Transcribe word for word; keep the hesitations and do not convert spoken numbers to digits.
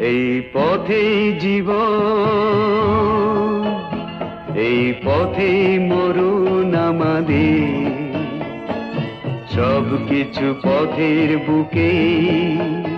এই পথেই জীবন, এই পথেই মরণ আমাদের, সব কিছু পথের বুকে